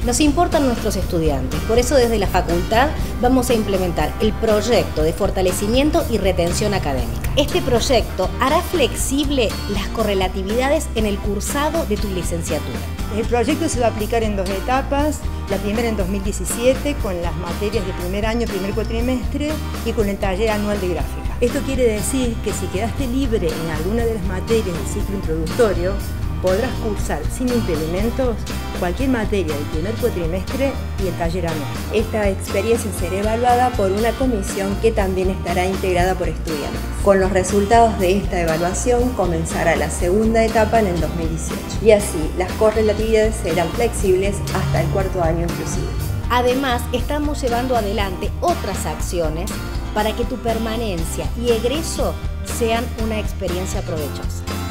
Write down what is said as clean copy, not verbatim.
Nos importan nuestros estudiantes, por eso desde la facultad vamos a implementar el proyecto de fortalecimiento y retención académica. Este proyecto hará flexible las correlatividades en el cursado de tu licenciatura. El proyecto se va a aplicar en 2 etapas, la primera en 2017 con las materias de primer año, primer cuatrimestre y con el taller anual de gráfica. Esto quiere decir que si quedaste libre en alguna de las materias del ciclo introductorio, podrás cursar sin impedimentos cualquier materia del primer cuatrimestre y el taller anual. Esta experiencia será evaluada por una comisión que también estará integrada por estudiantes. Con los resultados de esta evaluación comenzará la segunda etapa en el 2018 y así las correlatividades serán flexibles hasta el 4º año inclusive. Además, estamos llevando adelante otras acciones para que tu permanencia y egreso sean una experiencia provechosa.